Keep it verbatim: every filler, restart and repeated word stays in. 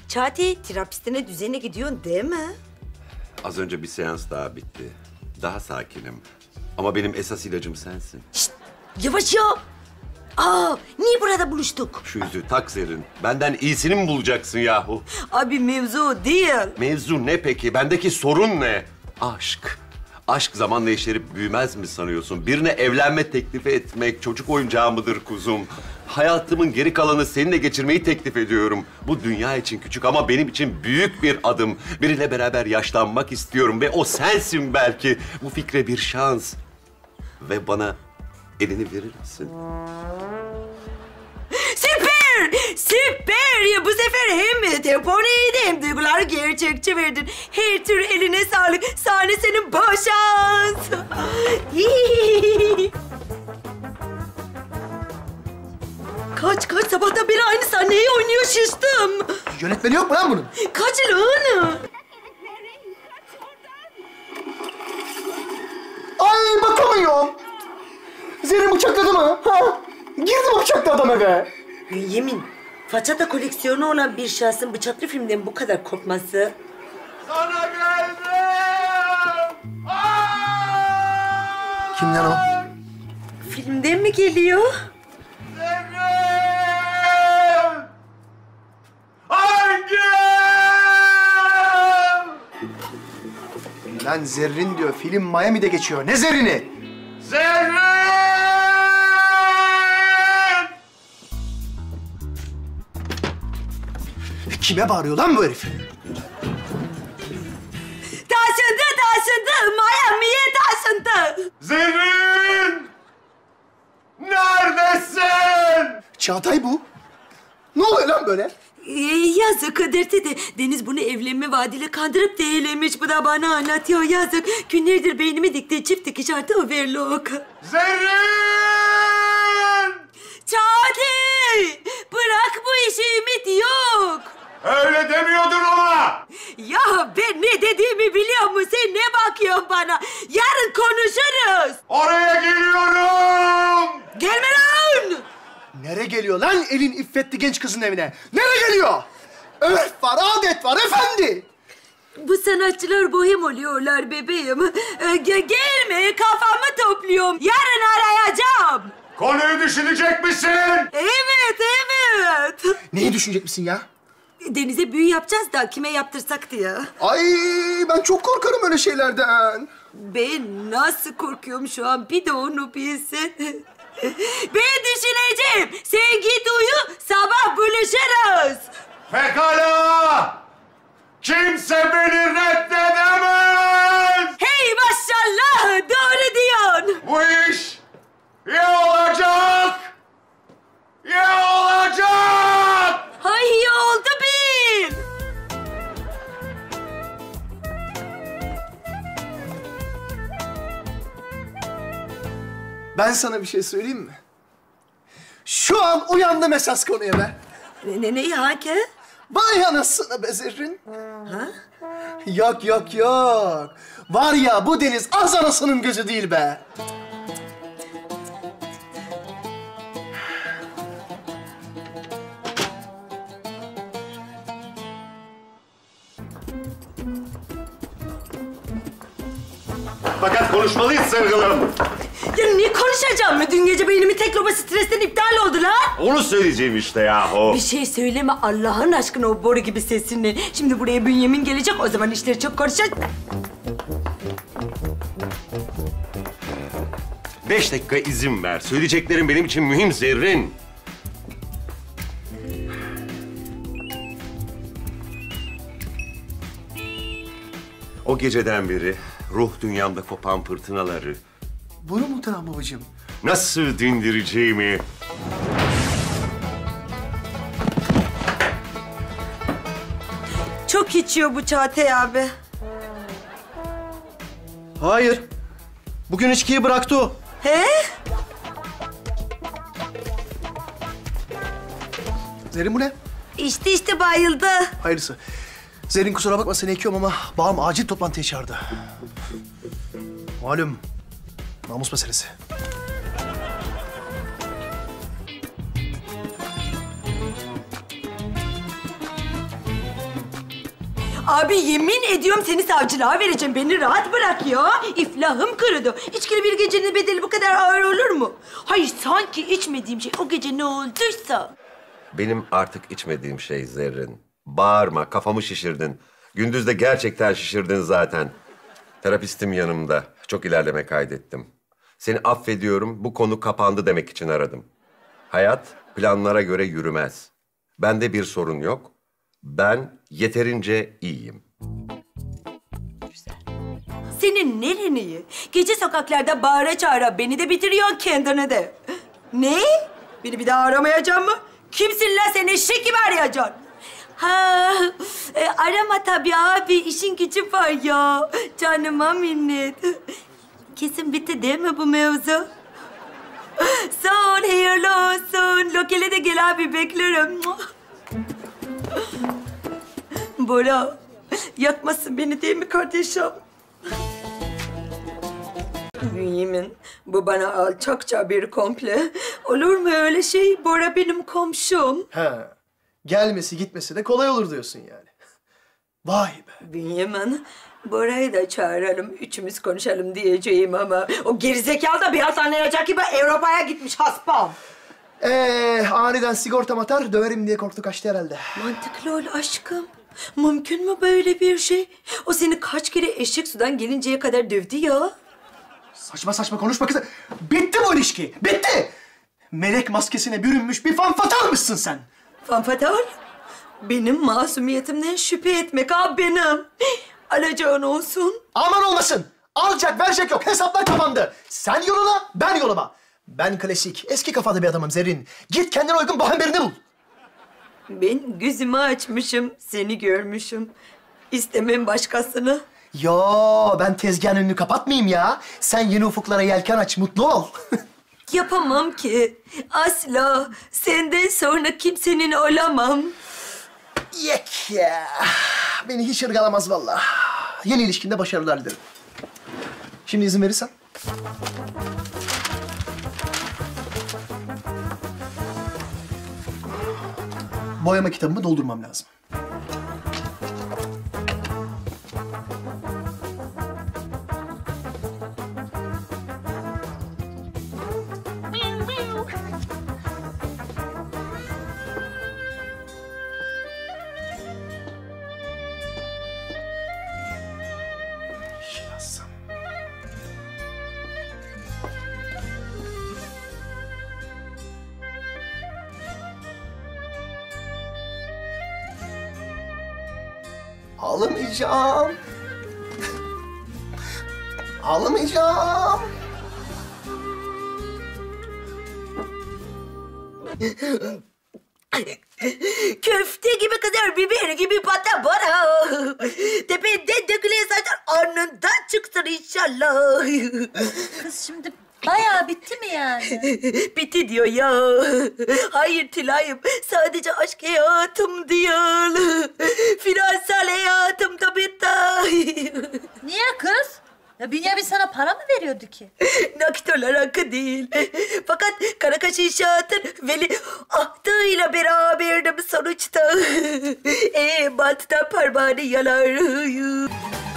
Çağatay, terapistine düzenine gidiyorsun değil mi? Az önce bir seans daha bitti. Daha sakinim. Ama benim esas ilacım sensin. Şişt, yavaş ya. Aa, niye burada buluştuk? Şu yüzüğü tak Zerrin. Benden iyisini mi bulacaksın yahu? Abi mevzu o değil. Mevzu ne peki? Bendeki sorun ne? Aşk. Aşk zamanla yeşerip büyümez mi sanıyorsun? Birine evlenme teklifi etmek çocuk oyuncağı mıdır kuzum? Hayatımın geri kalanı seninle geçirmeyi teklif ediyorum. Bu dünya için küçük ama benim için büyük bir adım. Biriyle beraber yaşlanmak istiyorum ve o sensin belki. Bu fikre bir şans. Ve bana elini verir misin? Süper! Süper! Ya bu sefer hem temponu iyiydi hem duyguları gerçekçi verdin. Her tür eline sağlık. Sahne senin bol şans. Kaç kaç sabahtan beri aynı sahneyi oynuyor şiştim. Yönetmeni yok mu lan bunun? Kaç lan? Ay bakamıyorum. Zerrin bıçakladı mı? Ha? Girdi mi bıçaklı adam eve? Yemin, façata koleksiyonu olan bir şahsın bıçaklı filmden bu kadar korkması. Sana geldim! Kim lan o? Filmden mi geliyor? Zerrin! Hangi? Lan Zerrin diyor. Film Miami'de geçiyor. Ne Zerrin'i? Zerrin! Kime bağırıyor lan bu herif? Taşındı, taşındı. Miami'ye taşındı. Zerrin! Neredesin? Çağatay bu. Ne oluyor lan böyle? Ee, yazık Kıdırtı de. Deniz bunu evlenme vaadiyle kandırıp değilemiş. Bu da bana anlatıyor yazık. Günlerdir beynimi dikti çift dikiş artı overlock. Zerrin! Çağatay! Bırak bu işi, ümit yok. Öyle demiyordun ona! Ya ben ne dediğimi biliyor musun? Sen ne bakıyorsun bana? Yarın konuşuruz. Oraya geliyorum! Gelme lan! Nereye geliyor lan elin iffetli genç kızın evine? Nereye geliyor? Örf var, adet var efendi. Bu sanatçılar bohem oluyorlar bebeğim. Ee, ge- gelme, kafamı topluyorum. Yarın arayacağım. Konuyu düşünecek misin? Evet, evet. Neyi düşünecek misin ya? Denize büyü yapacağız da kime yaptırsak diye. Ay ben çok korkarım öyle şeylerden. Ben nasıl korkuyorum şu an, bir de onu bilsin. Ben düşüneceğim. Sen git uyu, sabah buluşuruz. Pekala! Kimse beni reddedemez! Hey maşallah, doğru diyorsun. Bu iş ya olacak, ya olacak! Ay iyi oldu bir. Ben sana bir şey söyleyeyim mi? Şu an uyandım esas konuya be. Ne, ne, ne ya ki? Vay anasını be Zerrin. Ha? Yok yok yok. Var ya bu deniz az anasının gözü değil be. Fakat konuşmalıyız sevgilim. Ya ne konuşacağım mı? Dün gece beynimi tek loba stresten iptal oldu lan. Onu söyleyeceğim işte yahu. Bir şey söyleme Allah'ın aşkına o boru gibi sesinle. Şimdi buraya Bünyamin gelecek, o zaman işleri çok konuşacak. Beş dakika izin ver. Söyleyeceklerim benim için mühim Zerrin. O geceden beri ruh dünyamda kopan fırtınaları Bunu muhterem babacığım. nasıl dindireceğimi... Çok içiyor bu Çağatay abi. Hayır. Bugün içkiyi bıraktı o. He? Zerrin bu ne? İşte işte bayıldı. Hayırlısı. Zerrin kusura bakma seni ekiyorum ama bağım acil toplantıya çağırdı. Malum namus meselesi. Abi yemin ediyorum seni savcılığa vereceğim. Beni rahat bırak ya. İflahım kurudu. İçkili bir gecenin bedeli bu kadar ağır olur mu? Hayır sanki içmediğim şey o gece ne olduysa. Benim artık içmediğim şey Zerrin. Bağırma, kafamı şişirdin. Gündüz de gerçekten şişirdin zaten. Terapistim yanımda. Çok ilerleme kaydettim. Seni affediyorum, bu konu kapandı demek için aradım. Hayat planlara göre yürümez. Bende bir sorun yok. Ben yeterince iyiyim. Senin neren iyi? Gece sokaklarda bağıra çağıra beni de bitiriyorsun kendini de. Ne? Beni bir daha aramayacak mı? Kimsin lan sen eşek gibi arayacaksın? Ha, e, arama tabii abi. İşin gücü var ya. Canıma minnet. Kesin bitti değil mi bu mevzu? Sağ ol, hayırlı olsun. Lokale de gel abi, beklerim. Bora, yakmasın beni değil mi kardeşim? Yemin, bu bana alçakça bir komple. Olur mu öyle şey? Bora benim komşum. Ha. Gelmesi gitmesi de kolay olur diyorsun yani. Vay be. Bünyamin, Bora'yı da çağıralım, üçümüz konuşalım diyeceğim ama... ...o gerizekalı da biraz anlayacak gibi Avrupa'ya gitmiş haspam. Ee, aniden sigortam atar, döverim diye korktu kaçtı herhalde. Mantıklı ol aşkım. Mümkün mü böyle bir şey? O seni kaç kere eşek sudan gelinceye kadar dövdü ya? Saçma saçma konuşma kızım. Bitti bu ilişki, bitti! Melek maskesine bürünmüş bir fanfatalmışsın sen. Fanfatal? Benim masumiyetimden şüphe etmek ha benim. Alacağın olsun. Aman olmasın. Alacak verecek yok. Hesaplar kapandı. Sen yoluna, ben yoluma. Ben klasik, eski kafalı bir adamım Zerrin. Git kendine uygun bohem birini bul. Ben gözümü açmışım, seni görmüşüm. İstemem başkasını. Yo, ben tezgahın önünü kapatmayayım ya. Sen yeni ufuklara yelken aç, mutlu ol. Yapamam ki. Asla. Senden sonra kimsenin olamam. Yek ya. Beni hiç ırgalamaz vallahi. Yeni ilişkinde başarılar dilerim. Şimdi izin verirsen. Boyama kitabımı doldurmam lazım. Şey yazsam. Ağlamayacağım. Ağlamayacağım. Köfte gibi kızar, biber gibi patla bana. Tepeden dökülen saçlar alnından çıksın inşallah. Kız şimdi bayağı bitti mi yani? Bitti diyor ya. Hayır Tülay'ım, sadece aşk hayatım değil. Finansal hayatım da bitti. Niye kız? Ya Bünyamin sana para mı veriyordu ki? Nakit olarak değil. Fakat Karakaş İnşaat'ın veli ahdıyla beraberdim sonuçta. Eee banttan parmağını yalar.